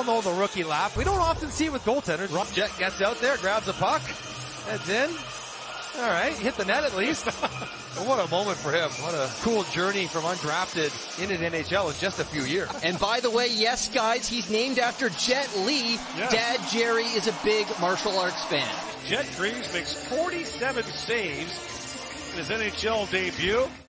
all know the rookie laugh. We don't often see it with goaltenders. Jet gets out there, grabs a puck, heads in. All right, hit the net at least. What a moment for him. What a cool journey from undrafted into the NHL in just a few years. And by the way, yes, guys, he's named after Jet Li. Yes. Dad Jerry is a big martial arts fan. Jet Greaves makes 47 saves in his NHL debut.